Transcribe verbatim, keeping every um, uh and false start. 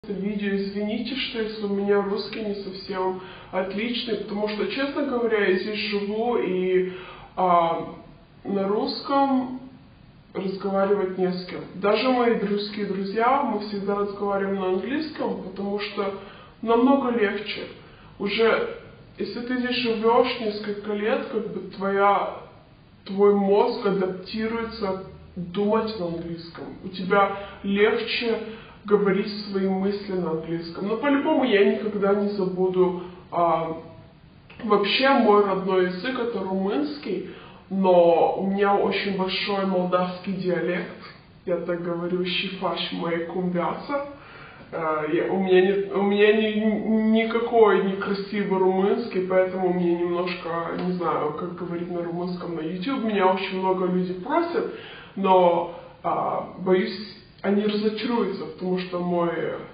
Видео, извините, что если у меня русский не совсем отличный, потому что, честно говоря, я здесь живу и а, на русском разговаривать не с кем. Даже мои русские друзья, мы всегда разговариваем на английском, потому что намного легче. Уже, если ты здесь живешь несколько лет, как бы твоя, твой мозг адаптируется думать на английском. У тебя легче говорить свои мысли на английском. Но по-любому я никогда не забуду а, вообще мой родной язык, это румынский, но у меня очень большой молдавский диалект. Я так говорю, щифаш моей кумбяса. А, я, у меня, нет, у меня ни, никакой некрасивый румынский, поэтому мне немножко, не знаю, как говорить на румынском на YouTube. Меня очень много людей просят, но а, боюсь, они разочаруются, потому что мой